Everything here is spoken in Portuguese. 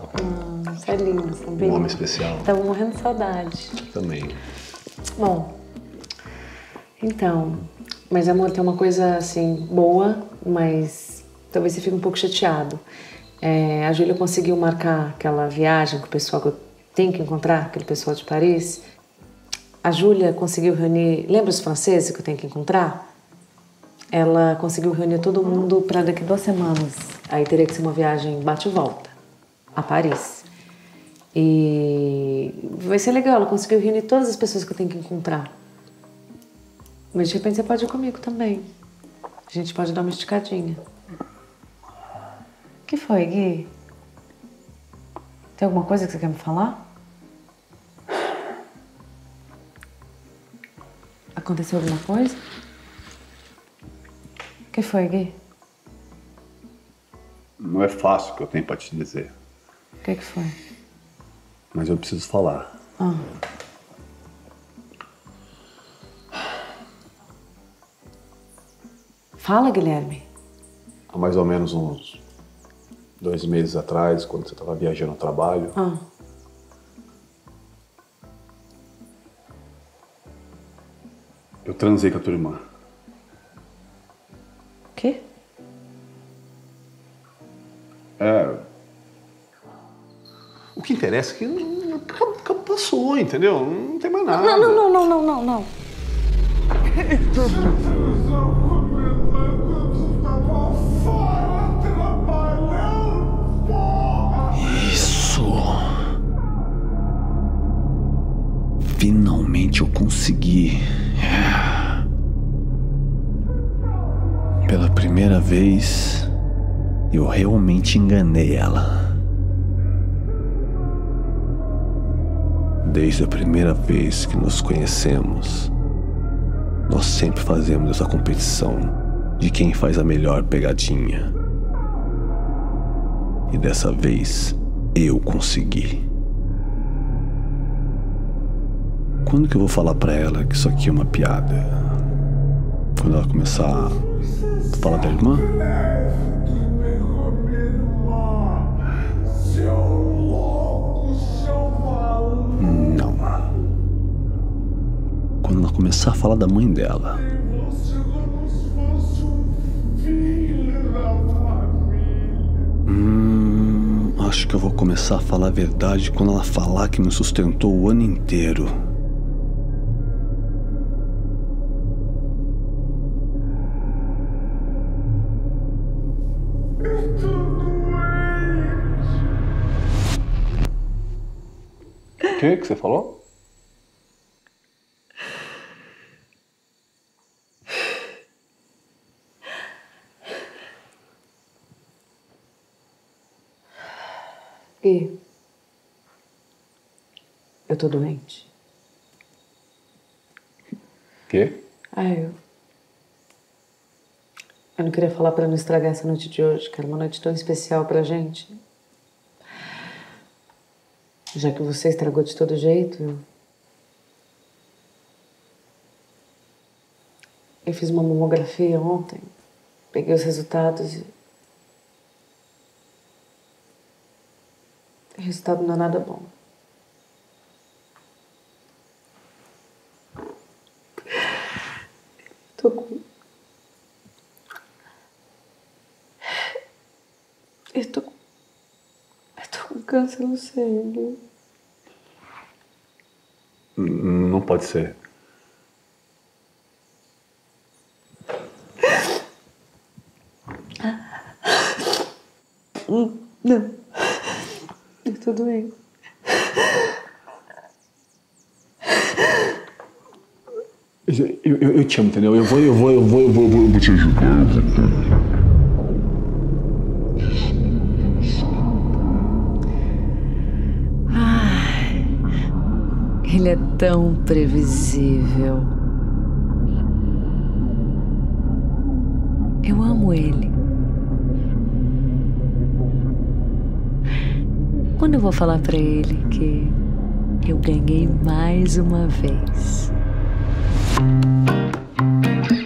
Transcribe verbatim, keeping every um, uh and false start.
especial. Ah, isso é lindo, sabia? Um homem especial. Tava morrendo de saudade. Também. Bom, então... Mas, amor, tem uma coisa, assim, boa, mas talvez você fique um pouco chateado. É, a Júlia conseguiu marcar aquela viagem com o pessoal que eu tenho que encontrar, aquele pessoal de Paris. A Júlia conseguiu reunir... Lembra os franceses que eu tenho que encontrar? Ela conseguiu reunir todo mundo para daqui a duas semanas. Aí teria que ser uma viagem bate e volta, a Paris. E vai ser legal, ela conseguiu reunir todas as pessoas que eu tenho que encontrar. Mas de repente você pode ir comigo também. A gente pode dar uma esticadinha. O que foi, Gui? Tem alguma coisa que você quer me falar? Aconteceu alguma coisa? O que foi, Gui? Não é fácil o que eu tenho pra te dizer. O que que foi? Mas eu preciso falar. Ah. Fala, Guilherme. Há mais ou menos uns dois meses atrás, quando você estava viajando ao trabalho, Ah. eu transei com a tua irmã. O quê? É... O que interessa é que não- não- passou, entendeu? Não tem mais nada. Não, não, não, não, não, não, não. Isso. Finalmente eu consegui. Pela primeira vez, eu realmente enganei ela. Desde a primeira vez que nos conhecemos, nós sempre fazemos essa competição de quem faz a melhor pegadinha. E dessa vez, eu consegui. Quando que eu vou falar pra ela que isso aqui é uma piada? Quando ela começar a falar da irmã? Não. Quando ela começar a falar da mãe dela. Hum, acho que eu vou começar a falar a verdade quando ela falar que me sustentou o ano inteiro. O que que você falou? Gui, eu tô doente. Quê? Ah, eu... Eu não queria falar pra não estragar essa noite de hoje, que era uma noite tão especial pra gente. Já que você estragou de todo jeito, eu... Eu fiz uma mamografia ontem, peguei os resultados e... O resultado não é nada bom. Tô com... Eu tô com... Eu tô com câncer no sangue. N- Não pode ser. Não. Eu tô doente. Eu, eu, eu te amo, entendeu? Eu vou, eu vou, eu vou, eu vou, eu vou, eu vou te ajudar. Ai, ele é tão previsível. Eu amo ele. Quando eu vou falar pra ele que eu ganhei mais uma vez?